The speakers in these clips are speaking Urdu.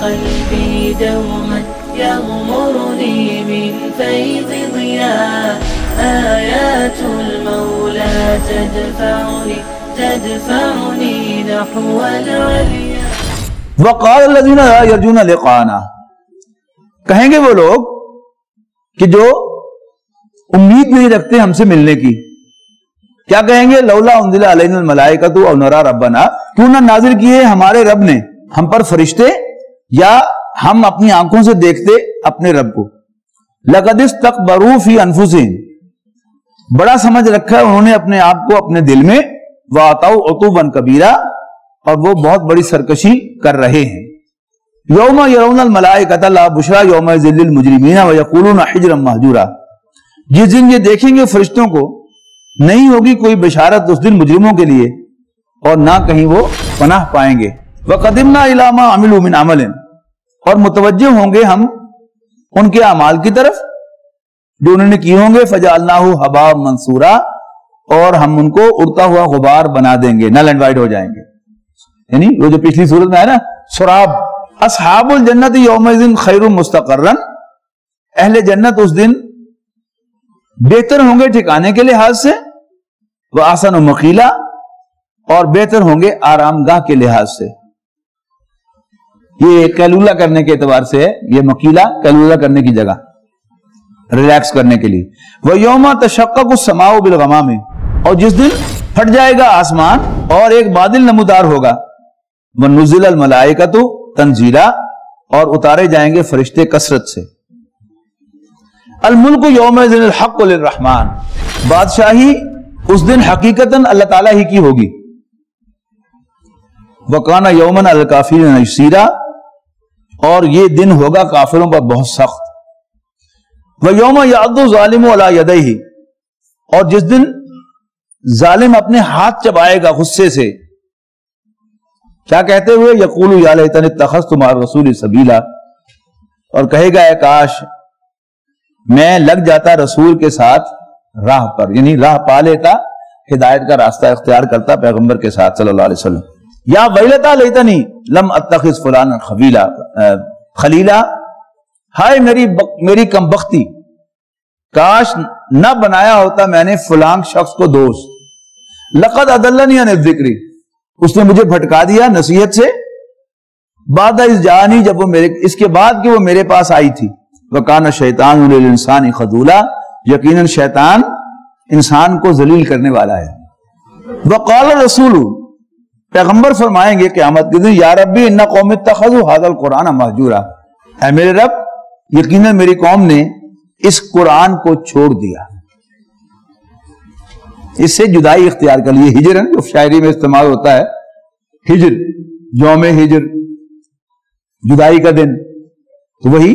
قلبي دوما يغمرني من فيض ضياء آيات المولى تدفعني نحو العليا. وقال الذين لا يرجون لقاءنا، کہیں گے وہ لوگ کہ جو امید نہیں رکھتے ہم سے ملنے کی، کیا کہیں گے؟ لولا انزل علینا الملائکۃ او نرى ربنا، کیوں نہ نازل کیے ہمارے رب نے ہم پر فرشتے یا ہم اپنی آنکھوں سے دیکھتے اپنے رب کو. لقد استكبروا فی انفسهم، بڑا سمجھ رکھا ہے انہوں نے اپنے آپ کو اپنے دل میں. وَأَتَوْا عُتُوًّا كَبِيرًا، اور وہ بہت بڑی سرکشی کر رہے ہیں. یوم یرون الملائکۃ لا بشریٰ یومئذ للمجرمین ویقولون حجرا مہجورا، جس دن یہ دیکھیں گے فرشتوں کو نہیں ہوگی کوئی بشارت اس دن مجرموں کے لیے اور نہ کہیں وہ پناہ پائیں گے. وَقَدِمْنَا إِلَىٰ مَا عَمِلُوا مِنْ عَمَلٍ، اور متوجہ ہوں گے ہم ان کے اعمال کی طرف جو انہوں نے کیے ہوں گے. فَجَعَلْنَاهُ هَبَاءً مَنثُورًا، اور ہم ان کو اڑتا ہوا غبار بنا دیں گے، نل اینڈ وائٹ ہو جائیں گے. یعنی وہ جو پچھلی صورت میں ہے نا سراب. اصحاب الجنت یومئذ خیر مستقرا، اہل جنت اس دن بہتر ہوں گے ٹھکانے کے لحاظ سے. وَأَحْسَنُ مَقِيلًا، اور بہتر ہوں گے آرام گاہ کے لحاظ سے. یہ قیلولہ کرنے کے اعتبار سے ہے، یہ مقیلہ قیلولہ کرنے کی جگہ، ریلیکس کرنے کے لیے. وَيَوْمَ تَشَقَّقُ السَّمَاءُ بِالْغَمَامِ، اور جس دن پھٹ جائے گا آسمان اور ایک بادل نمودار ہوگا. وَنُزِّلَ الْمَلَائِكَةُ تنزیلا، اور اتارے جائیں گے فرشتے کثرت سے. الملک یومئذ الحق للرحمن، بادشاہی اس دن حقیقتاً اللہ تعالیٰ ہی کی ہوگی. وَكَانَ يَوْمًا عَلَى الْكَافِرِينَ عَسِيرًا، اور یہ دن ہوگا کافروں پر بہت سخت. وَيَوْمَ يَعَضُّ الظَّالِمُ عَلَى يَدَيْهِ، اور جس دن ظالم اپنے ہاتھ چبائے گا غصے سے، کیا کہتے ہوئے؟ یقول یا لیتنی اتخذت مع الرسول سبیلا، اور کہے گا اے کاش میں لگ جاتا رسول کے ساتھ راہ پر، یعنی راہ پا لیتا، ہدایت کا راستہ اختیار کرتا پیغمبر کے ساتھ صلی اللہ علیہ وسلم. یا ویلتا لیتنی لم اتخذ فلانا خلیلا، ہائے میری کم بختی، کاش نہ بنایا ہوتا میں نے فلان شخص کو دوست. لقد اضلنی عن الذکر، اس نے مجھے بھٹکا دیا نصیحت سے. بعد اذ جانی، جب وہ اس کے بعد کہ وہ میرے پاس آئی تھی. وکان الشیطان للانسان خذولا، یقیناً شیطان انسان کو ذلیل کرنے والا ہے. وقال الرسول، پیغمبر فرمائیں گے قیامت کے دن یا ربی ان قوم اتخذوا هذا القرآن مہجورا، اے میرے رب یقیناً میری قوم نے اس قرآن کو چھوڑ دیا. اس سے جدائی اختیار کر لی. ہجر جو شاعری میں استعمال ہوتا ہے، ہجر یوم ہجر، جدائی کا دن، تو وہی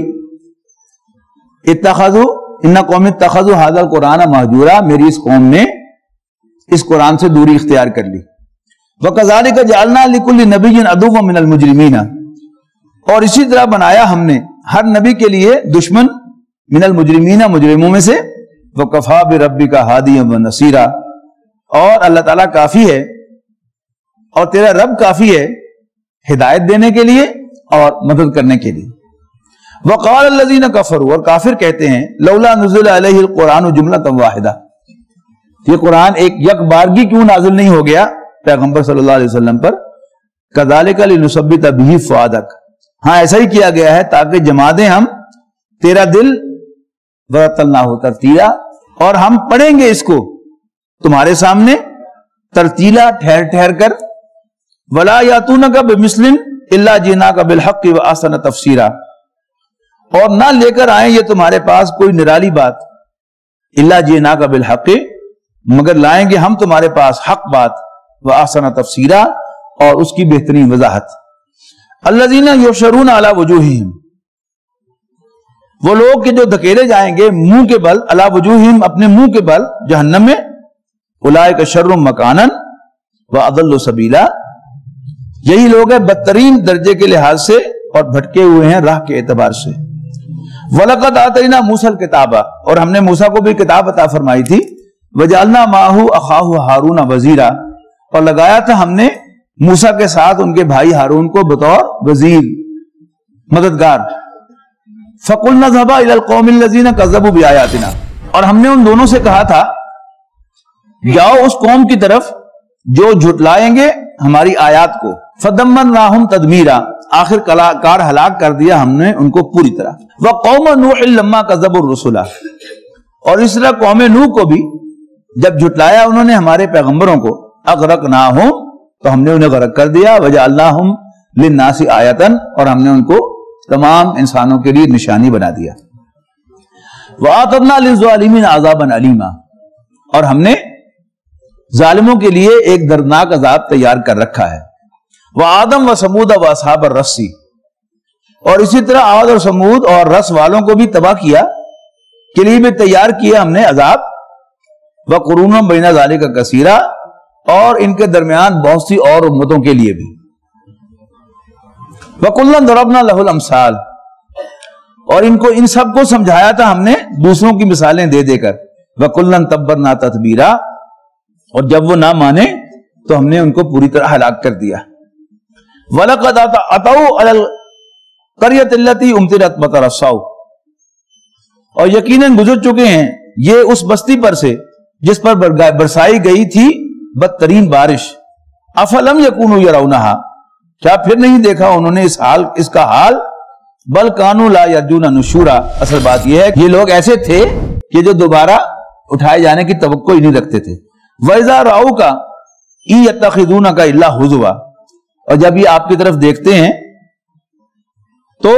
اتخذوا ان قوم اتخذوا هذا القرآن مہجورا، میری اس قوم نے اس قرآن سے دوری اختیار کر لی. وَكَذَلِكَ جَعَلْنَا لِكُلِّ نَبِيٍّ عَدُوًّا مِنَ الْمُجْرِمِينَ، اور اسی طرح بنایا ہم نے ہر نبی کے لیے دشمن من المجرمین، مجرموں میں سے. وَكَفَى بِرَبِّكَ هَادِيًا وَنَصِيرًا، اور اللہ تعالیٰ کافی ہے اور تیرا رب کافی ہے ہدایت دینے کے لیے اور مدد کرنے کے لیے. وَقَالَ الَّذِينَ كَفَرُوا، اور کافر کہتے ہیں لولا نزل علیہ القرآن جملۃ واحدہ، یہ قرآن ایک یک بارگی کیوں نازل نہیں ہو گیا پیغمبر صلی اللہ علیہ وسلم پر. كَذَلِكَ لِنُثَبِّتَ بِهِ فُؤَادَكَ، ہاں ایسا ہی کیا گیا ہے تاکہ جما دیں ہم تیرا دل. وَرَتَّلْنَاهُ تَرْتِيلًا، اور ہم پڑھیں گے اس کو تمہارے سامنے ترتیلا، ٹھہر ٹھہر کر. وَلَا يَأْتُونَكَ بِمِثْلٍ إِلَّا جِئْنَاكَ بِالْحَقِّ وَأَحْسَنَ تَفْسِيرًا، اور نہ لے کر آئیں یہ تمہارے پاس کوئی نرالی بات. إِلَّا جِئْنَاكَ بِالْحَقِّ، مگر لائیں گے ہم تمہارے پاس حق بات. وَأَحْسَنَ تَفْسِيرًا، اور اس کی بہترین وضاحت. الَّذِينَ يُحْشَرُونَ عَلَى وُجُوهِهِمْ، وہ لوگ کہ جو دھکیلے جائیں گے منہ کے بل، علی وجوہہم، اپنے منہ کے بل، جہنم میں. اولئک شر مکانا واضل سبیلا، یہی لوگ ہیں بدترین درجے کے لحاظ سے اور بھٹکے ہوئے ہیں راہ کے اعتبار سے. وَلَقَدْ آتَيْنَا مُوسَى الْكِتَابَ، اور ہم نے موسیٰ کو بھی کتاب عطا فرمائی تھی. وَجَعَلْنَا مَعَهُ أَخَاهُ هَارُونَ وَزِيرًا، اور لگایا تھا ہم نے موسیٰ کے ساتھ ان کے بھائی ہارون کو بطور وزیر. مددگار. فَقُلْنَا اذْهَبَا إِلَى الْقَوْمِ الَّذِينَ كَذَّبُوا بِآيَاتِنَا, اور ہم نے ان دونوں سے کہا تھا جاؤ اس قوم کی طرف جو جھٹلائیں گے ہماری آیات کو. فَدَمَّرْنَاهُمْ تَدْمِيرًا, آخر کار ہلاک کر دیا ہم نے ان کو پوری طرح. وَقَوْمَ نُوحٍ لَمَّا كَذَّبُوا الرُّسُلَ, اور اس طرح قوم نوح کو بھی جب جھٹلایا انہوں نے ہمارے پیغمبروں کو, اغرقناہم, تو ہم نے انہیں غرق کر دیا. وجعلناہم للناس آیۃ, اور ہم نے ان کو تمام انسانوں کے لیے نشانی بنا دیا. وَأَعْتَدْنَا لِلظَّالِمِينَ عَذَابًا أَلِيمًا, اور ہم نے ظالموں کے لیے ایک دردناک عذاب تیار کر رکھا ہے. وَعَادًا وَثَمُودَ وَأَصْحَابَ الرَّسِّ, اور اسی طرح عاد اور سمود اور رس والوں کو بھی تباہ کیا, کے لیے بھی تیار کیا ہم نے عذاب. وَقُرُونًا بَيْنَ ذَلِكَ كَثِيرًا, اور ان کے درمیان بہت سی اور امتوں کے لیے بھی. وَكُلًّا ضَرَبْنَا لَهُ الْأَمْثَالَ, اور ان سب کو سمجھایا تھا ہم نے دوسروں کی مثالیں دے دے کر. وَكُلًّا تَبَّرْنَا تَتْبِيرًا, اور جب وہ نہ مانے تو ہم نے ان کو پوری طرح ہلاک کر دیا. وَلَقَدْ أَتَوْا عَلَى الْقَرْيَةِ الَّتِي أُمْطِرَتْ مَطَرَ السَّوْءِ, اور یقیناً گزر چکے ہیں یہ اس بستی پر سے جس پر برسائی گئی تھی بدترین بارش. افلم یکونوا یرونہا, کیا پھر نہیں دیکھا انہوں نے اس کا حال. بل کانوا لا یرجون نشورا, اصل بات یہ ہے کہ یہ لوگ ایسے تھے کہ جو دوبارہ اٹھائے جانے کی توقع ہی نہیں رکھتے تھے. وَإِذَا رَأَوْكَ إِن يَتَّخِذُونَكَ إِلَّا هُزُوًا, اور جب یہ آپ کی طرف دیکھتے ہیں تو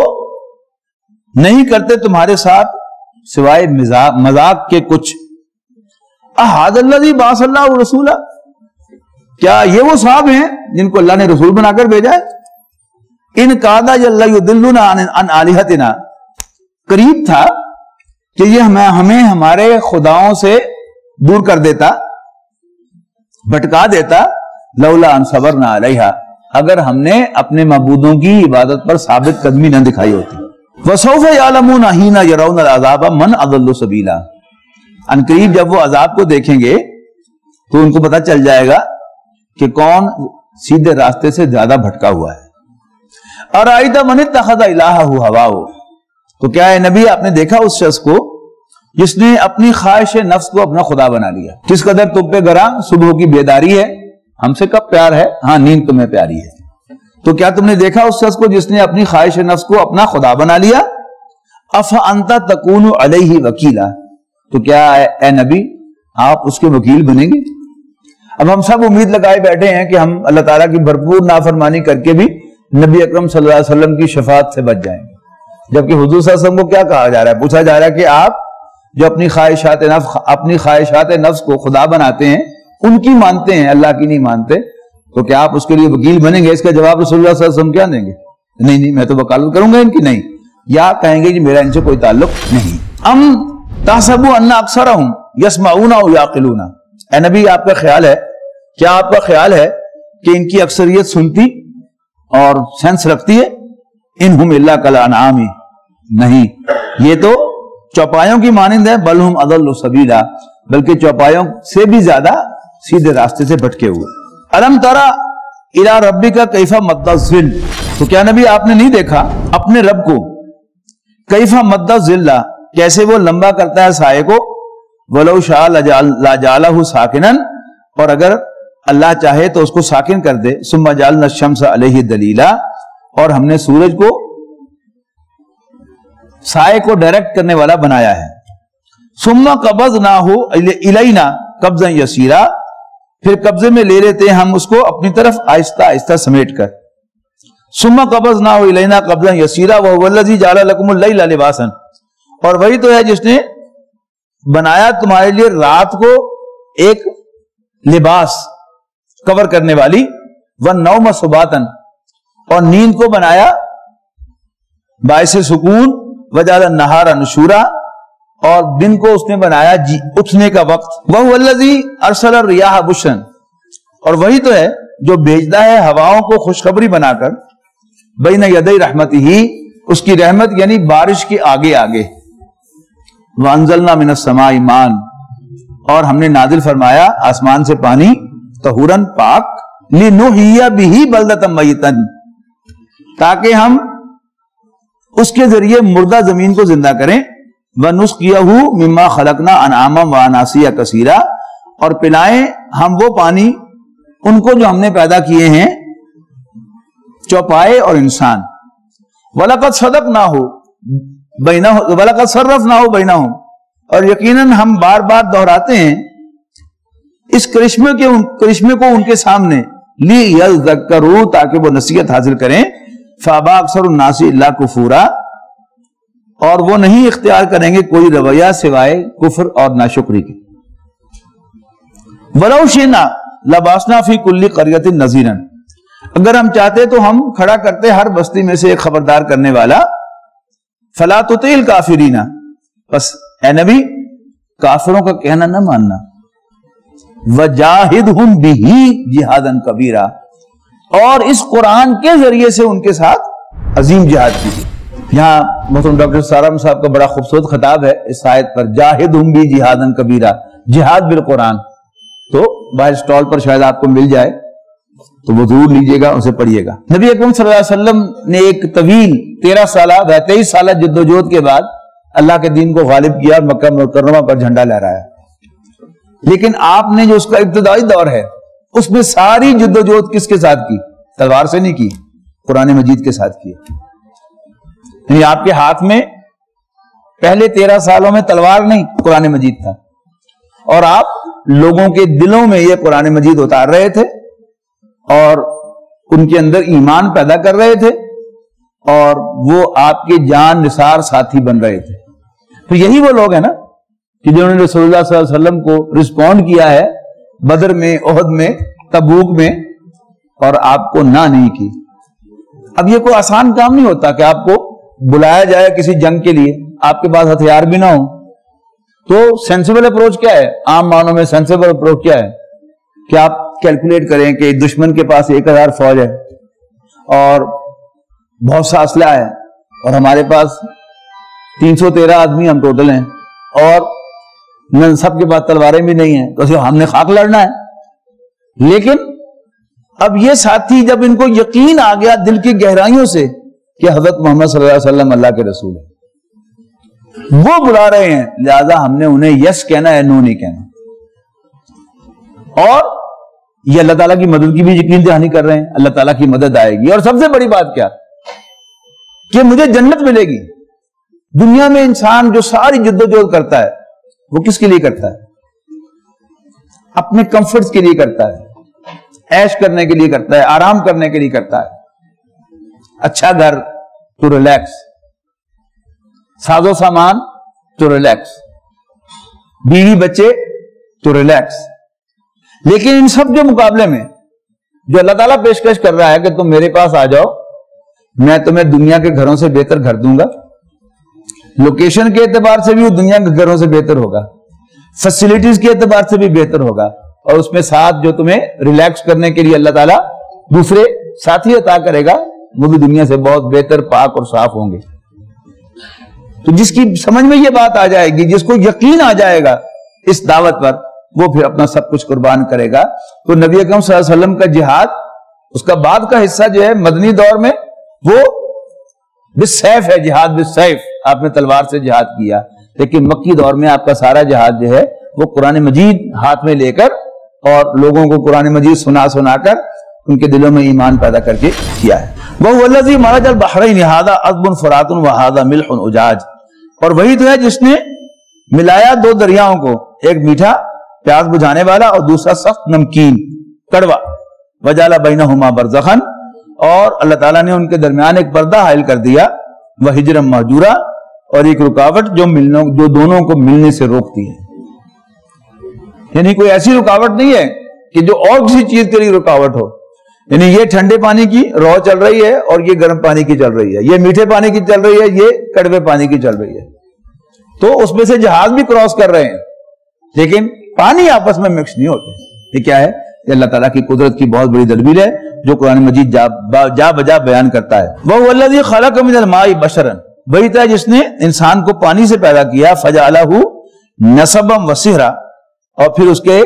نہیں کرتے تمہارے ساتھ سوائے مذاق کے کچھ. اَهَٰذَا الَّذِي بَعَثَ اللَّهُ رَسُولًا, کیا یہ وہ صاحب ہیں جن کو اللہ نے رسول بنا کر بھیجا ہے. ان کادا لَيُضِلُّونَا عَنْ آلِهَتِنَا, قریب تھا کہ یہ ہمیں ہمارے خداؤں سے دور کر دیتا, بھٹکا دیتا. لولا ان صبرنا علیہا, اگر ہم نے اپنے معبودوں کی عبادت پر ثابت قدمی نہ دکھائی ہوتی. وَسَوْفَ يَعْلَمُونَ حِينَ يَرَوْنَ الْعَذَابَ مَنْ أَضَلُّ سَبِيلًا, ان قریب جب وہ عذاب کو دیکھیں گے تو ان کو پتہ چل جائے گا کہ کون سیدھے راستے سے زیادہ بھٹکا ہوا ہے. أَرَأَيْتَ مَنِ اتَّخَذَ إِلَٰهَهُ هَوَاهُ, تو کیا ہے نبی آپ نے دیکھا اس شخص کو جس نے اپنی خواہش نفس کو اپنا خدا بنا لیا. کس قدر تم پہ گراں صبح کی بیداری ہے, ہم سے کب پیار ہے, ہاں نیند تمہیں پیاری ہے. تو کیا تم نے دیکھا اس شخص کو جس نے اپنی خواہش نفس کو اپنا خدا بنا لیا. أَفَأَنْتَ تَكُونُ عَلَيْهِ وَكِيلًا, تو کیا اے نبی آپ اس کے وکیل بنیں گے. اب ہم سب امید لگائے بیٹھے ہیں کہ ہم اللہ تعالیٰ کی بھرپور نافرمانی کر کے بھی نبی اکرم صلی اللہ علیہ وسلم کی شفاعت سے بچ جائیں گے, جبکہ حضور صلی اللہ علیہ وسلم کو کیا کہا جا رہا ہے, پوچھا جا رہا ہے کہ آپ جو اپنی خواہشات نفس کو خدا بناتے ہیں ان کی مانتے ہیں, اللہ کی نہیں مانتے, تو کیا آپ اس کے لیے وکیل بنیں گے. اس کا جواب رسول اللہ صلی اللہ علیہ وسلم کیا دیں گے, نہیں میں تو وکالت کروں گا ان کی, نہیں, یا کہیں گے کہ میرا ان سے کوئی تعلق نہیں. ام تحسبوا ان اکثرهم یسمعون او یعقلون, اے نبی آپ کا خیال ہے, کیا آپ کا خیال ہے کہ ان کی اکثریت سنتی اور سینس رکھتی ہے. انہم الا کالانعام, نہیں یہ تو چوپایوں کی مانند ہے. بل ہم اضل سبیلا, بلکہ چوپایوں سے بھی زیادہ سیدھے راستے سے بھٹکے ہوئے. الم ترى الى ربک کیف مد الظل, تو کیا نبی آپ نے نہیں دیکھا اپنے رب کو کیف مد الظل, کیسے وہ لمبا کرتا ہے سائے کو. ولو شاء لجعلہ ساکنا, اور اگر اللہ چاہے تو اس کو ساکن کر دے. ثم جعلنا الشمس علیہ دلیلا, اور ہم نے سورج کو سائے کو ڈائریکٹ کرنے والا بنایا ہے. ثم قبضناہ الینا قبضا یسیرا, پھر قبضے میں لے لیتے ہیں ہم اس کو اپنی طرف آہستہ آہستہ سمیٹ کر. ثم قبضناہ الینا قبضا یسیرا وهو الذی جعل لکم اللیل لباسا, اور وہی تو ہے جس نے بنایا تمہارے لیے رات کو ایک لباس کور کرنے والی. والنوم سباتا, اور نیند کو بنایا باعث سکون. وجعل النہار نشورا, اور دن کو اس نے بنایا اٹھنے کا وقت. وهو الذی ارسل الرياح بشرا, اور وہی تو ہے جو بھیجتا ہے ہواؤں کو خوشخبری بنا کر. بین یدی رحمتہ, اس کی رحمت یعنی بارش کے آگے آگے. وانزلنا من السماء ماء, اور ہم نے نازل فرمایا آسمان سے پانی. طہورا, پاک. لنحیی بہ بلدۃ میتا, تاکہ ہم اس کے ذریعے مردہ زمین کو زندہ کریں، وَنُسْقِيَهُ مِمَّا خَلَقْنَا أَنْعَامًا وَأَنَاسِيَّ كَثِيرًا، اور پلائیں ہم وہ پانی ان کو جو ہم نے پیدا کیے ہیں چوپائے اور انسان۔ وَلَقَدْ صَدَقْنَاهُ بَيْنَهُمْ وَلَقَدْ صَرَّفْنَاهُ بَيْنَهُمْ، اور یقیناً ہم بار بار دہراتے ہیں اس کرشمے کو ان کے سامنے، لِيَذَّكَّرُوا، تاکہ وہ نصیحت حاصل کریں، فَأَبَىٰ أَكْثَرُ النَّاسِ إِلَّا كُفُورًا، اور وہ نہیں اختیار کریں گے کوئی رویہ سوائے کفر اور ناشکری کے۔ وَلَوْ شِئْنَا لَبَعَثْنَا فِي كُلِّ قَرْيَةٍ نَذِيرًا، اگر ہم چاہتے تو ہم کھڑا کرتے ہر بستی میں سے ایک خبردار کرنے والا۔ فَلَا تُطِعِ الْكَافِرِينَ، بس اے نبی کافروں کا کہنا نہ ماننا۔ وَجَاهِدْهُمْ بِهِ جِهَادًا كَبِيرًا، اور اس قرآن کے ذریعے سے ان کے ساتھ عظیم جہاد کیجیے۔ یہاں محترم ڈاکٹر سارم صاحب کا بڑا خوبصورت خطاب ہے اس آیت پر، جاہدہم بھی جہادن کبیرہ، جہاد بالقرآن۔ تو باہر سٹال پر شاید آپ کو مل جائے تو وہ ضرور لیجئے گا، اسے پڑھیے گا۔ نبی اکرم صلی اللہ علیہ وسلم نے ایک طویل 23 سالہ جد و جہد کے بعد اللہ کے دین کو غالب کیا اور مکہ مکرمہ پر جھنڈا لہرایا، لیکن آپ نے جو اس کا ابتدائی دور ہے اس میں ساری جد و جہد کس کے ساتھ کی؟ تلوار سے نہیں کی، قرآن مجید کے ساتھ کی۔ یعنی آپ کے ہاتھ میں پہلے 13 سالوں میں تلوار نہیں، قرآن مجید تھا، اور آپ لوگوں کے دلوں میں یہ قرآن مجید اتار رہے تھے اور ان کے اندر ایمان پیدا کر رہے تھے، اور وہ آپ کے جان نثار ساتھی بن رہے تھے۔ تو یہی وہ لوگ ہیں نا کہ جنہوں نے رسول اللہ صلی اللہ علیہ وسلم کو رسپونڈ کیا ہے بدر میں، احد میں، تبوک میں، اور آپ کو نہ نہیں کی۔ اب یہ کوئی آسان کام نہیں ہوتا کہ آپ کو بلایا جائے کسی جنگ کے لیے، آپ کے پاس ہتھیار بھی نہ ہو۔ تو سینسیبل اپروچ کیا ہے؟ عام معنوں میں سینسیبل اپروچ کیا ہے کہ آپ کیلکولیٹ کریں کہ دشمن کے پاس 1000 فوج ہے اور بہت سا اسلحہ ہے، اور ہمارے پاس 313 آدمی ہم ٹوٹل ہیں، اور سب کے پاس تلواریں بھی نہیں ہیں، تو ہم نے خاک لڑنا ہے۔ لیکن اب یہ ساتھی جب ان کو یقین آ گیا دل کی گہرائیوں سے کہ حضرت محمد صلی اللہ علیہ وسلم اللہ کے رسول ہے، وہ بلا رہے ہیں، لہذا ہم نے انہیں یس کہنا ہے، نو نہیں کہنا۔ اور یہ اللہ تعالیٰ کی مدد کی بھی یقین دہانی کر رہے ہیں، اللہ تعالیٰ کی مدد آئے گی، اور سب سے بڑی بات کیا کہ مجھے جنت ملے گی۔ دنیا میں انسان جو ساری جد و جہد کرتا ہے وہ کس کے لیے کرتا ہے؟ اپنے کمفرٹس کے لیے کرتا ہے، عیش کرنے کے لیے کرتا ہے، آرام کرنے کے لیے کرتا ہے، اچھا گھر تو ریلیکس، ساز و سامان تو ریلیکس، بیوی بچے تو ریلیکس۔ لیکن ان سب کے مقابلے میں جو اللہ تعالیٰ پیشکش کر رہا ہے کہ تم میرے پاس آ جاؤ، میں تمہیں دنیا کے گھروں سے بہتر گھر دوں گا، لوکیشن کے اعتبار سے بھی وہ دنیا کے گھروں سے بہتر ہوگا، فیسلٹیز کے اعتبار سے بھی بہتر ہوگا، اور اس میں ساتھ جو تمہیں ریلیکس کرنے کے لیے اللہ تعالیٰ دوسرے ساتھی عطا کرے گا وہ بھی دنیا سے بہت بہتر، پاک اور صاف ہوں گے۔ تو جس کی سمجھ میں یہ بات آ جائے گی، جس کو یقین آ جائے گا اس دعوت پر، وہ پھر اپنا سب کچھ قربان کرے گا۔ تو نبی اکرم صلی اللہ علیہ وسلم کا جہاد، اس کا بعد کا حصہ جو ہے مدنی دور میں، وہ بالسیف ہے، جہاد بالسیف، آپ نے تلوار سے جہاد کیا۔ لیکن مکی دور میں آپ کا سارا جہاد جو ہے وہ قرآن مجید ہاتھ میں لے کر اور لوگوں کو قرآن مجید سنا سنا کر ان کے دلوں میں ایمان پیدا کر کے کیا ہے۔ وَهُوَ الَّذِي مَرَجَ الْبَحْرَيْنِ هَذَا عَذْبٌ فُرَاتٌ وَهَذَا مِلْحٌ أُجَاجٌ، اور وہی تو ہے جس نے ملایا دو دریاؤں کو، ایک میٹھا پیاس بجھانے والا اور دوسرا سخت نمکین کڑوا، وَجَعَلَ بَيْنَهُمَا بَرْزَخًا، اور اللہ تعالیٰ نے ان کے درمیان ایک پردہ حائل کر دیا، وَحِجْرًا مَحْجُورًا، اور ایک رکاوٹ جو دونوں کو ملنے سے روکتی ہے۔ یعنی کوئی ایسی رکاوٹ نہیں ہے کہ جو اور کسی چیز کے لیے رکاوٹ ہو، یعنی یہ ٹھنڈے پانی کی رو چل رہی ہے اور یہ گرم پانی کی چل رہی ہے، یہ میٹھے پانی کی چل رہی ہے، یہ کڑوے پانی کی چل رہی ہے، تو اس میں سے جہاز بھی کراس کر رہے ہیں لیکن پانی آپس میں مکس نہیں ہوتے۔ یہ کیا ہے؟ یہ اللہ تعالیٰ کی قدرت کی بہت بڑی تدبیر ہے جو قرآن مجید جا بجا بیان کرتا ہے۔ وَهُوَ الَّذِي خَلَقَ مِنَ الْمَاءِ بَشَرًا، وہی تھا جس نے انسان کو پانی سے پیدا کیا، فَجَعَلَهُ نَسَبًا وَصِهْرًا، اور پھر اس کے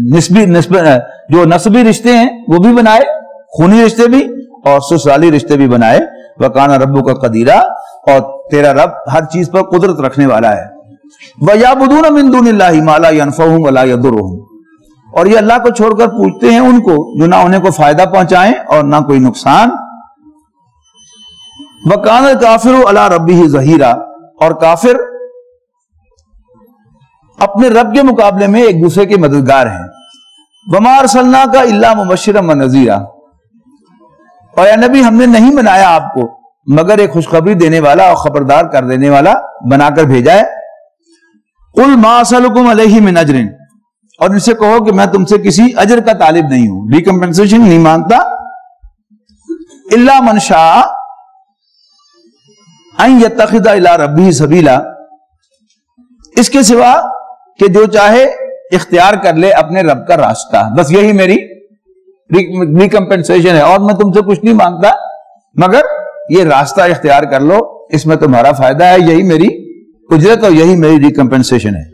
جو نسبی رشتے ہیں وہ بھی بنائے، خونی رشتے بھی اور سسرالی رشتے بھی بنائے، وَكَانَ رَبُّكَ قَدِيرًا، اور تیرا رب ہر چیز پر قدرت رکھنے والا ہے. وَيَعْبُدُونَ مِن دُونِ اللَّهِ مَا لَا يَنفَعُهُمْ وَلَا يَضُرُّهُمْ، اور یہ اللہ کو چھوڑ کر پوجتے ہیں ان کو جو نہ انہیں کو فائدہ پہنچائیں اور نہ کوئی نقصان. وَكَانَ الْكَافِرُ عَلَى رَبِّهِ ظَهِيرًا، اور کافر اپنے رب کے مقابلے میں ایک دوسرے کے مددگار ہیں. وَمَا أَرْسَلْنَاكَ إِلَّا مُبَشِّرًا وَنَذِيرًا، اور اے نبی ہم نے نہیں بنایا آپ کو مگر ایک خوشخبری دینے والا اور خبردار کر دینے والا بنا کر بھیجا ہے. قُلْ مَا أَسْأَلُكُمْ عَلَيْهِ مِنْ أَجْرٍ، اور ان سے کہو کہ میں تم سے کسی اجر کا طالب نہیں ہوں، ریکمپنسیشن نہیں مانگتا. إِلَّا مَنْ شَاءَ أَن يَتَّخِذَ إِلَىٰ رَبِّهِ سَبِيلًا، اس کے سوا کہ جو چاہے اختیار کر لے اپنے رب کا راستہ. بس یہی میری ریکمپنسیشن ہے، اور میں تم سے کچھ نہیں مانگتا مگر یہ راستہ اختیار کر لو، اس میں تمہارا فائدہ ہے، یہی میری اجرت اور یہی میری ریکمپنسیشن ہے.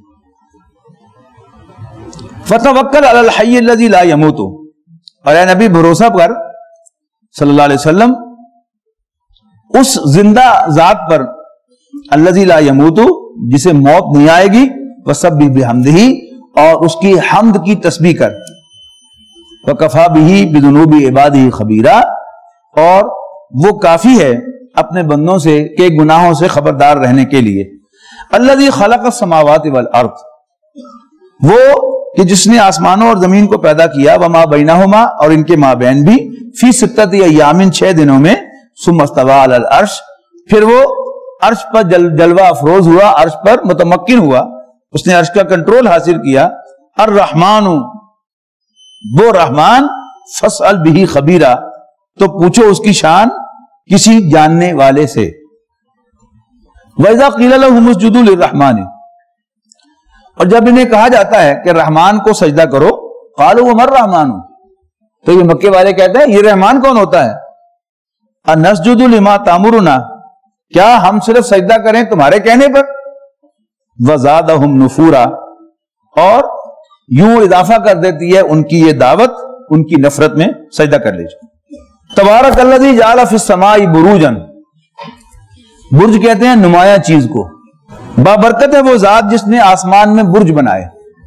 فَتَوَكَّلْ عَلَى الْحَيِّ الَّذِي لَا يَمُوتُ، اور اے نبی بھروسہ کر صلی اللہ علیہ وسلم اس زندہ ذات پر، الَّذِي لَا يَمُوتُ، جسے موت نہیں آئے گی، وَسَبِّحْ بِحَمْدِهِ، اور اس کی حمد کی تسبیح کر. وَكَفَى بِهِ بِذُنُوبِ عِبَادِهِ خَبِيرًا، اور وہ کافی ہے اپنے بندوں سے کہ گناہوں سے خبردار رہنے کے لیے. الَّذِي خَلَقَ السَّمَاوَاتِ وَالْأَرْضِ، وہ کہ جس نے آسمانوں اور زمین کو پیدا کیا، وَمَا بَيْنَهُمَا، اور ان کے مابین بھی، فِي سِتَّةِ أَيَّامٍ 6 دنوں میں، ثُمَّ اسْتَوَىٰ عَلَى الْعَرْشِ، پھر وہ عرش پر جلوہ افروز ہوا، عرش پر متمکن ہوا، اس نے عرش کا کنٹرول حاصل کیا. الرحمن، وہ رحمان، فَاسْأَلْ بِهِ خَبِيرًا، تو پوچھو اس کی شان کسی جاننے والے سے. وَإِذَا قِيلَ لَهُمُ اسْجُدُوا لِلرَّحْمَنِ، اور جب انہیں کہا جاتا ہے کہ رحمان کو سجدہ کرو، قَالُوا وَمَا الرَّحْمَنُ، تو یہ مکے والے کہتے ہیں یہ رحمان کون ہوتا ہے؟ أَنَسْجُدُ لِمَا تَأْمُرُنَا، کیا ہم صرف سجدہ کریں تمہارے کہنے پر؟ وَزَادَهُمْ نُفُورًا، اور یوں اضافہ کر دیتی ہے ان کی یہ دعوت ان کی نفرت میں. سجدہ کر لیجیے. تبارک الذی جعل فی السماء بروجا، برج کہتے ہیں نمایاں چیز کو. بابرکت ہے وہ ذات جس نے آسمان میں برج بنائے.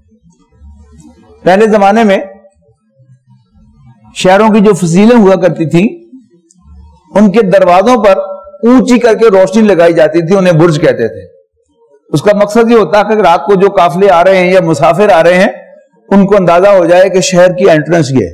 پہلے زمانے میں شہروں کی جو فضیلیں ہوا کرتی تھیں ان کے دروازوں پر اونچی کر کے روشنی لگائی جاتی تھی، انہیں برج کہتے تھے. اس کا مقصد یہ ہوتا ہے کہ رات کو جو قافلے آ رہے ہیں یا مسافر آ رہے ہیں ان کو اندازہ ہو جائے کہ شہر کی انٹرنس یہ ہے.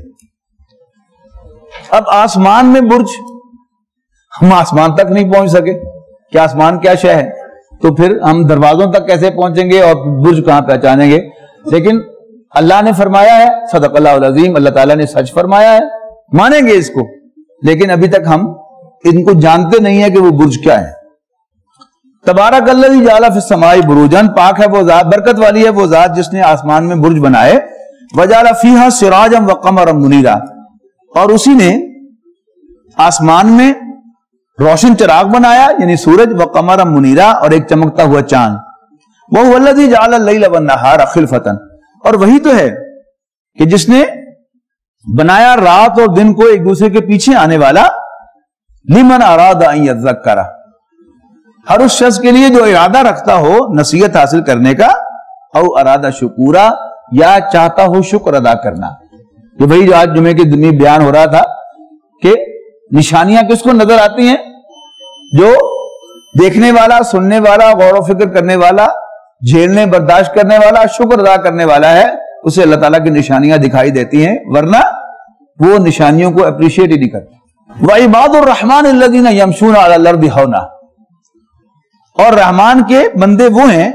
اب آسمان میں برج، ہم آسمان تک نہیں پہنچ سکے کہ آسمان کیا شے ہے، تو پھر ہم دروازوں تک کیسے پہنچیں گے اور برج کہاں پہچانیں گے؟ لیکن اللہ نے فرمایا ہے، صدق اللہ العظیم، اللہ تعالیٰ نے سچ فرمایا ہے، مانیں گے اس کو، لیکن ابھی تک ہم ان کو جانتے نہیں ہیں کہ وہ برج کیا ہے. تبارک الذی جعل فی السماء بروجا، پاک ہے وہ ذات، برکت والی ہے وہ ذات جس نے آسمان میں برج بنائے. وجعل فیہا سراجا وقمرا منیرا، اور اسی نے آسمان میں روشن چراغ بنایا یعنی سورج، وقمرا منیرا، اور ایک چمکتا ہوا چاند. وہو الذی جعل اللیل والنہار خلفۃ، اور وہی تو ہے کہ جس نے بنایا رات اور دن کو ایک دوسرے کے پیچھے آنے والا. لمن اراد ان یذکر، ہر اس شخص کے لیے جو ارادہ رکھتا ہو نصیحت حاصل کرنے کا، او ارادہ شکورا، یا چاہتا ہو شکر ادا کرنا. یہ وہی جو آج جمعے کے دن بیان ہو رہا تھا کہ نشانیاں کس کو نظر آتی ہیں؟ جو دیکھنے والا، سننے والا، غور و فکر کرنے والا، جھیلنے برداشت کرنے والا، شکر ادا کرنے والا ہے، اسے اللہ تعالیٰ کی نشانیاں دکھائی دیتی ہیں، ورنہ وہ نشانیوں کو اپریشیٹ ہی نہیں کرتا. وَعِبَادُ الرَّحْمَنِ الَّذِينَ يَمْشُونَ عَلَى الْأَرْضِ هَوْنًا، اور رحمان کے بندے وہ ہیں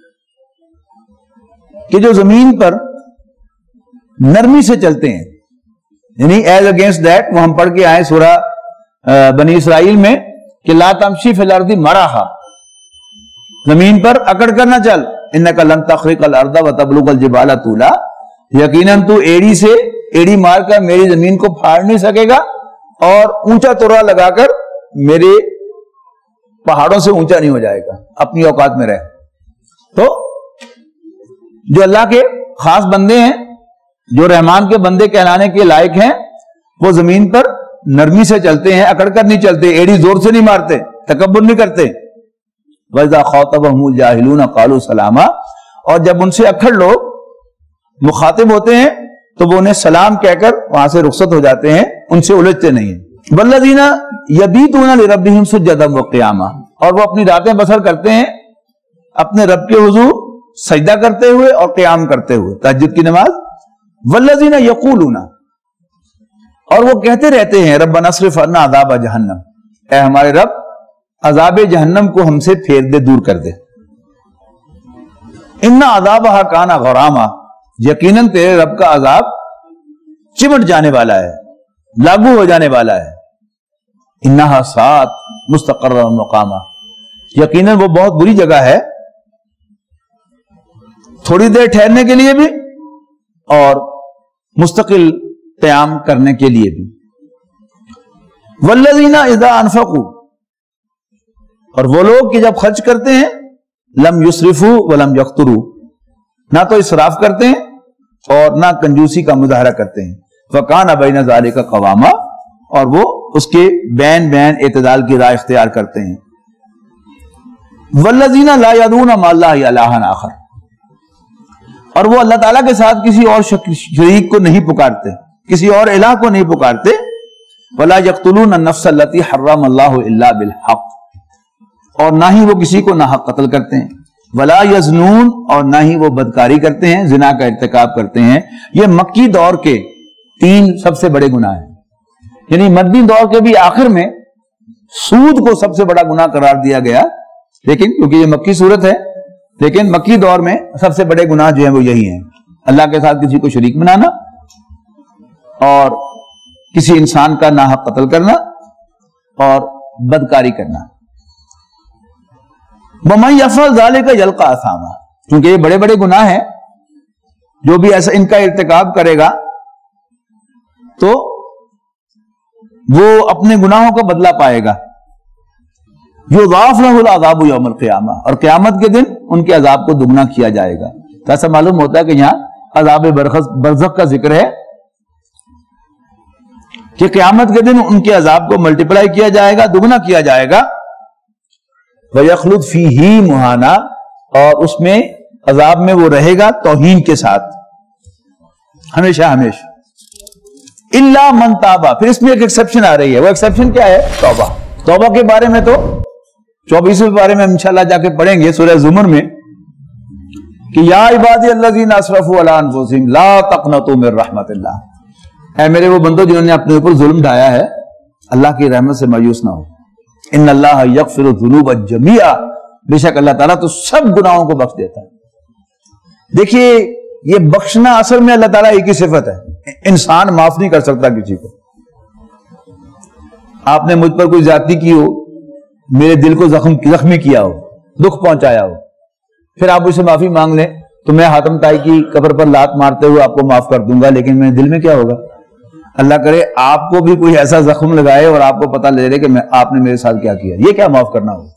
کہ جو زمین پر نرمی سے چلتے ہیں. یعنی ایز اگینسٹ دیٹ وہ ہم پڑھ کے آئے سورہ بنی اسرائیل میں کہ لا تمشی فی الارض مرحا، زمین پر اکڑ کر نہ چل. انک لن تخرق الارض وتبلغ الجبال طولا، یقیناً تو ایڑی سے ایڑی مار کر میری زمین کو پھاڑ نہیں سکے گا اور اونچا تورا لگا کر میرے پہاڑوں سے اونچا نہیں ہو جائے گا. اپنی اوقات میں رہ. تو جو اللہ کے خاص بندے ہیں، جو رحمان کے بندے کہلانے کے لائق ہیں، وہ زمین پر نرمی سے چلتے ہیں، اکڑ کر نہیں چلتے، ایڑی زور سے نہیں مارتے. تکبر نہیں کرتے. وَإِذَا خَاطَبَهُمُ الْجَاهِلُونَ قَالُوا سَلَامًا, اور جب ان سے اکھڑ لوگ مخاطب ہوتے ہیں تو وہ انہیں سلام کہہ کر وہاں سے رخصت ہو جاتے ہیں, ان سے الجھتے نہیں ہیں. وَالَّذِينَ يَبِيتُونَ لِرَبِّهِمْ سُجَّدًا وَقِيَامًا, اور وہ اپنی راتیں بسر کرتے ہیں اپنے رب کے حضور سجدہ کرتے ہوئے اور قیام کرتے ہوئے, تہجد کی نماز. وَالَّذِينَ يَقُولُونَ, اور وہ کہتے رہتے ہیں ربنا اصرف عنا عذاب جہنم, اے ہمارے رب عذاب جہنم کو ہم سے پھیر دے, دور کر دے. ان عذابها کان غراما, یقیناً تیرے رب کا عذاب چمٹ جانے والا ہے, لاگو ہو جانے والا ہے. انہا ساعت مستقرا مقاما, یقیناً وہ بہت بری جگہ ہے تھوڑی دیر ٹھہرنے کے لیے بھی اور مستقل قیام کرنے کے لیے بھی. والذین اذا انفقوا, اور وہ لوگ کہ جب خرچ کرتے ہیں لم یسرفوا ولم یقتروا, نہ تو اسراف کرتے ہیں اور نہ کنجوسی کا مظاہرہ کرتے ہیں. وکان بین ذلک قواما, اور وہ اس کے بین اعتدال کی راہ اختیار کرتے ہیں. والذین لا یدعون مع اللہ الہا آخر, اور وہ اللہ تعالیٰ کے ساتھ کسی اور شریک کو نہیں پکارتے, کسی اور الہ کو نہیں پکارتے. ولا یقتلون النفس التي حرم اللہ الا بالحق, اور نہ ہی وہ کسی کو ناحق قتل کرتے ہیں. ولا یزنون, اور نہ ہی وہ بدکاری کرتے ہیں, زنا کا ارتکاب کرتے ہیں. یہ مکی دور کے 3 سب سے بڑے گناہ ہیں. یعنی مدنی دور کے بھی آخر میں سود کو سب سے بڑا گناہ قرار دیا گیا, لیکن کیونکہ یہ مکی صورت ہے, لیکن مکی دور میں سب سے بڑے گناہ جو ہیں وہ یہی ہیں, اللہ کے ساتھ کسی کو شریک بنانا اور کسی انسان کا ناحق قتل کرنا اور بدکاری کرنا. وَمَن يَفْعَلْ ذَلِكَ يَلْقَ أَثَامًا, کیونکہ یہ بڑے بڑے گناہ ہیں, جو بھی ایسا ان کا ارتکاب کرے گا تو وہ اپنے گناہوں کا بدلہ پائے گا. یضاعف لہ العذاب یوم القیامہ, اور قیامت کے دن ان کے عذاب کو دگنا کیا جائے گا. تو ایسا معلوم ہوتا ہے کہ یہاں عذاب برزخ کا ذکر ہے کہ قیامت کے دن ان کے عذاب کو ملٹیپلائی کیا جائے گا, دگنا کیا جائے گا. وَيَخْلُدْ فِيهِ مُهَانًا, اور اس میں عذاب میں وہ رہے گا توہین کے ساتھ ہمیشہ ہمیشہ. إِلَّا مَن تَابَ, پھر اس میں ایک ایکسیپشن آ رہی ہے. وہ ایکسیپشن کیا ہے؟ توبہ. توبہ کے بارے میں تو 24ویں بارے میں انشاءاللہ جا کے پڑھیں گے سورہ زمر میں کہ یا عبادی الذین اسرفوا علی انفسہم لا تقنطوا من رحمت اللہ, اے میرے وہ بندو جنہوں نے اپنے اوپر ظلم ڈھایا ہے, اللہ کی رحمت سے مایوس نہ ہو. ان اللہ یغفر الذنوب جميعا, بے شک اللہ تعالیٰ تو سب گناہوں کو بخش دیتا ہے. دیکھیے یہ بخشنا اصل میں اللہ تعالیٰ ایک ہی صفت ہے, انسان معاف نہیں کر سکتا کسی کو. آپ نے مجھ پر کوئی زیادتی کی ہو, میرے دل کو زخمی کیا ہو, دکھ پہنچایا ہو, پھر آپ اسے معافی مانگ لیں تو میں حاتم طائی کی قبر پر لات مارتے ہوئے آپ کو معاف کر دوں گا, لیکن میرے دل میں کیا ہوگا؟ اللہ کرے آپ کو بھی کوئی ایسا زخم لگائے اور آپ کو پتہ لے لے کہ آپ نے میرے ساتھ کیا کیا, یہ کیا معاف کرنا ہو؟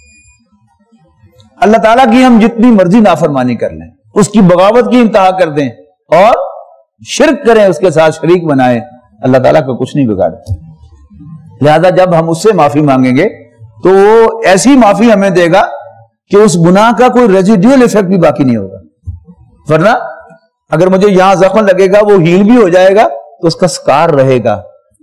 اللہ تعالیٰ کی ہم جتنی مرضی نافرمانی کر لیں, اس کی بغاوت کی انتہا کر دیں اور شرک کریں, اس کے ساتھ شریک بنائیں, اللہ تعالیٰ کا کچھ نہیں بگاڑتے. لہذا جب ہم اس سے معافی مانگیں گے تو وہ ایسی معافی ہمیں دے گا کہ اس گناہ کا کوئی ریزیڈیول ایفیکٹ بھی باقی نہیں ہوگا. ورنہ اگر مجھے یہاں زخم لگے گا وہ ہیل بھی ہو جائے گا تو اس کا سکار رہے گا.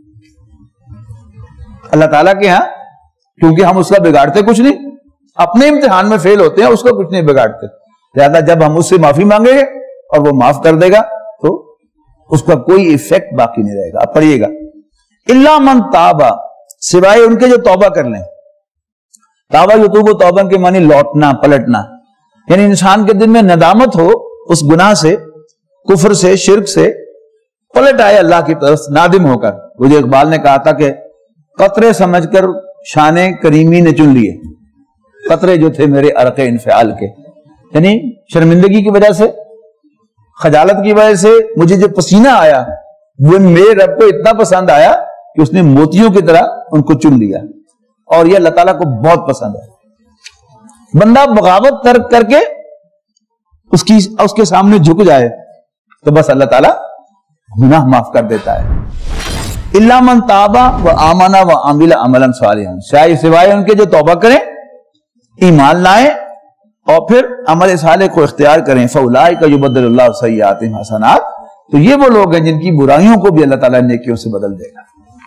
اللہ تعالیٰ کے ہاں کیونکہ ہم اس کا بگاڑتے کچھ نہیں, اپنے امتحان میں فیل ہوتے ہیں, اس کا کچھ نہیں بگاڑتے. لہذا جب ہم اس سے معافی مانگیں گے اور وہ معاف کر دے گا تو اس کا کوئی ایفیکٹ باقی نہیں رہے گا. اب پڑھیے گا الا من تاب, سوائے ان کے جو توبہ کر لیں. توبہ یتوب و توبہ کے معنی لوٹنا, پلٹنا, یعنی انسان کے دل میں ندامت ہو اس گناہ سے, کفر سے, شرک سے, پلٹ آئے اللہ کی طرف نادم ہو کر. مجھے اقبال نے کہا تھا کہ قطرے سمجھ کر شان کریمی نے چن لیے, قطرے جو تھے میرے عرق انفعال کے, یعنی شرمندگی کی وجہ سے, خجالت کی وجہ سے مجھے جو پسینہ آیا وہ میرے رب کو اتنا پسند آیا کہ اس نے موتیوں کی طرح ان کو چن لیا, اور یہ اللہ تعالیٰ کو بہت پسند ہے. بندہ بغاوت ترک کر کے اس کے سامنے جھک جائے تو بس اللہ تعالیٰ گناہ معاف کر دیتا ہے. इल्ला मन ताबा व आमना व आमिला अमलन सालिहन, सिवाय उनके जो तौबा करें, ईमान लाएं और फिर अमल साले को इख्तियार करें। फउलाइका युबद्दिलुल्लाहु सय्यातिहिम हसनात, तो ये वो लोग हैं जिनकी बुराइयों को भी अल्लाह ताला नेकियों से बदल देगा।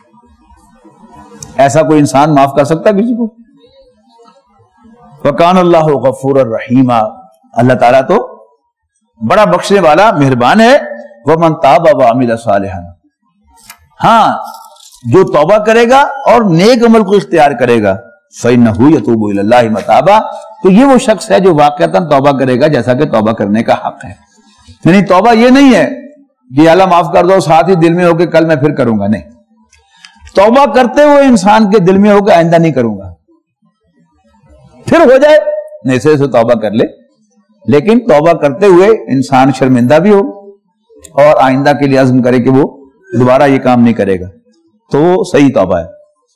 ऐसा कोई इंसान माफ कर सकता किसी को? वकानल्लाहु गफूरर रहीमा, अल्लाह ताला तो बड़ा बख्शने वाला मेहरबान है। वमन ताबा व अमिला सालिहन, हाँ जो तौबा करेगा और नेक अमल को इख्तियार करेगा, फइन्नहु यतूबु इलल्लाहि मताबा, तो ये वो शख्स है जो वाकईतन तौबा करेगा जैसा कि तौबा करने का हक है। यानी तौबा ये नहीं है कि अल्लाह माफ कर दो साथ ही दिल में होकर कल मैं फिर करूंगा, नहीं, तौबा करते हुए इंसान के दिल में होकर आइंदा नहीं करूंगा, फिर हो जाए नहीं से तौबा कर ले, लेकिन तौबा करते हुए इंसान शर्मिंदा भी हो और आइंदा के लिए अज़्म करे कि वो दोबारा ये काम नहीं करेगा, तो वो सही तौबा है।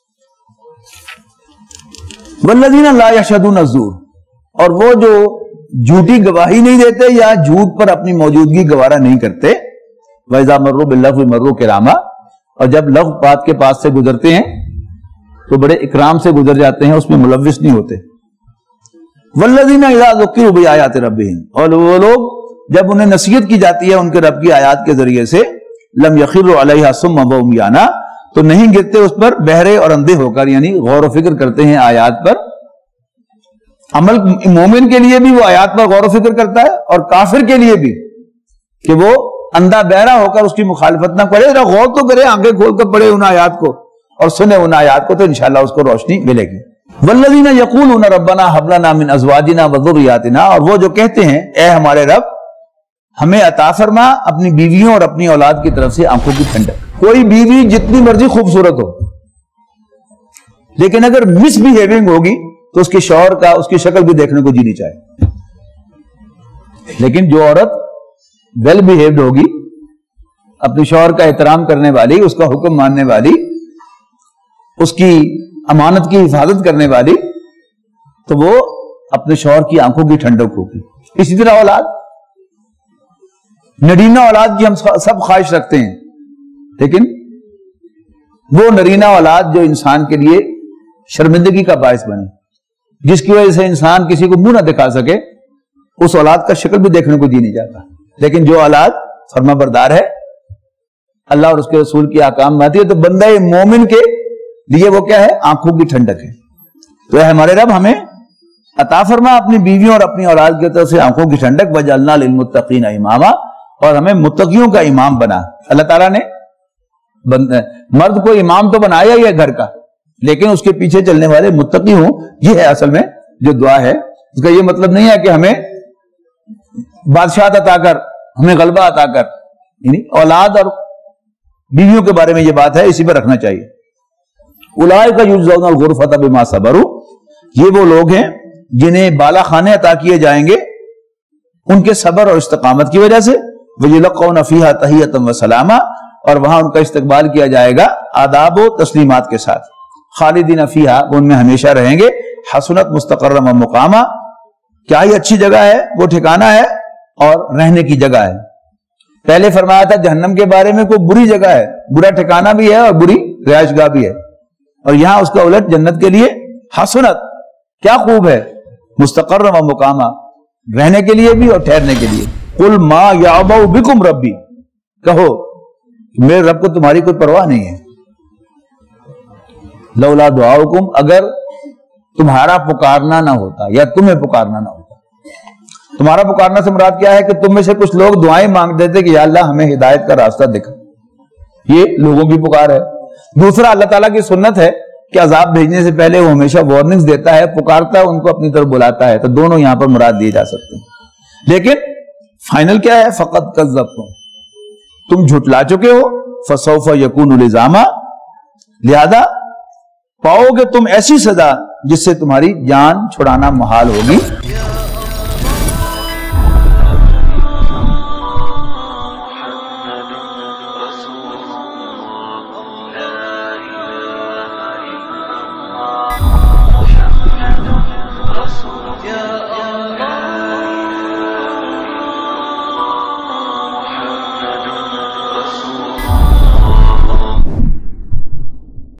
वल्लज़ीना ला यशहदून अज़्ज़ूर, और वो जो झूठी गवाही नहीं देते या झूठ पर अपनी मौजूदगी गवारा नहीं करते। वइज़ा मर्रू बिल्लग़्वी मर्रू किरामा, और जब लग़्व बात के पास से गुजरते हैं तो बड़े इकराम से गुजर जाते हैं, उसमें मुलव्विस नहीं होते। वल्लज़ीना इज़ा ज़ुक्किरू बिआयाति रब्बिहिम, और वो लोग जब उन्हें नसीहत की जाती है उनके रब की आयात के जरिए से, लम यखिर्रू अलैहा सुम्मा व उम्याना, तो नहीं गिरते उस पर बहरे और अंधे होकर, यानी गौर व फिक्र करते हैं आयात पर। अमल मोमिन के लिए भी वो आयात पर गौर व फिक्र करता है और काफिर के लिए भी, कि वो अंधा बहरा होकर उसकी मुखालिफत ना करे, गौर तो करे, आंखें खोलकर पढ़े उन आयात को और सुने उन आयात को, तो इंशाअल्लाह उसको रोशनी मिलेगी। वल्लज़ीना यक़ूलूना रब्बना हब लना मिन अज़वाजिना व ज़ुर्रिय्यातिना, और वो जो कहते हैं ए हमारे रब हमें अता फरमा अपनी बीवियों और अपनी औलाद की तरफ से आंखों की ठंडक। कोई बीवी जितनी मर्जी खूबसूरत हो, लेकिन अगर मिसबिहेविंग होगी तो उसके शौहर का उसकी शक्ल भी देखने को जी नहीं चाहे। लेकिन जो औरत वेल बिहेव्ड होगी, अपने शौहर का एहतराम करने वाली, उसका हुक्म मानने वाली, उसकी अमानत की हिफाजत करने वाली, तो वो अपने शौहर की आंखों की ठंडक होगी। इसी तरह औलाद, नरीना औलाद की हम सब ख्वाहिश रखते हैं, लेकिन वो नरीना औलाद जो इंसान के लिए शर्मिंदगी का बायस बने, जिसकी वजह से इंसान किसी को मुंह ना दिखा सके, उस औलाद का शक्ल भी देखने को जी नहीं जाता। लेकिन जो औलाद फर्माबरदार है, अल्लाह और उसके रसूल की अहकाम मानती है, तो बंदा मोमिन के लिए वो क्या है? आंखों की ठंडक है। तो हमारे रब हमें अता फरमा अपनी बीवियों और अपनी औलाद की तरफ से आंखों की ठंडक, वजअलना लिलमुत्तकीना इमामा, और हमें मुत्तकियों का इमाम बना। अल्लाह ताला ने मर्द को इमाम तो बनाया ही है घर का, लेकिन उसके पीछे चलने वाले मुत्तकी हों, ये है असल में जो दुआ है। इसका ये मतलब नहीं है कि हमें बादशाह अता कर, हमें गलबा अता कर, यानी औलाद और बीवियों के बारे में ये बात है, इसी पर रखना चाहिए। उलाइका युजज़ौनल गुरफता बिमा सबरू, ये वो लोग हैं जिन्हें बाला खाने अता किए जाएंगे उनके सबर और इस्तकामत की वजह से। वयुलक़ौना फ़ीहा तहियतन व सलामा, और वहां उनका इस्तकबाल किया जाएगा आदाब व तस्लीमात के साथ। खालिदीन फ़ीहा, वो उनमें हमेशा रहेंगे। हसनत मुस्तक़र्रम व मुक़ामा, क्या ही अच्छी जगह है, वो ठिकाना है और रहने की जगह है। पहले फरमाया था जहन्नम के बारे में कोई बुरी जगह है, बुरा ठिकाना भी है और बुरी रिहाइशगाह भी है, और यहां उसका उलट जन्नत के लिए हसनत, क्या खूब है, मुस्तक़र्रम व मुक़ामा, रहने के लिए भी और ठहरने के लिए। कुल मा याबउ बिकुम रब्बी, कहो मेरे रब को तुम्हारी कोई परवाह नहीं है। लौला दुआउकुम, अगर तुम्हारा पुकारना ना होता या तुम्हें पुकारना ना होता। तुम्हारा पुकारना से मुराद क्या है कि तुम में से कुछ लोग दुआएं मांग देते कि या अल्लाह हमें हिदायत का रास्ता दिखा, ये लोगों की पुकार है। दूसरा, अल्लाह ताला की सुन्नत है कि अजाब भेजने से पहले वो हमेशा वार्निंग्स देता है, पुकारता है, उनको अपनी तरफ बुलाता है, तो दोनों यहां पर मुराद दिए जा सकते हैं। लेकिन फाइनल क्या है? फकत कज़्ज़बतुम, तुम झुटला चुके हो। फसौफ यकूनु लिज़ामा, लिहाजा पाओगे तुम ऐसी सजा जिससे तुम्हारी जान छुड़ाना मुहाल होगी।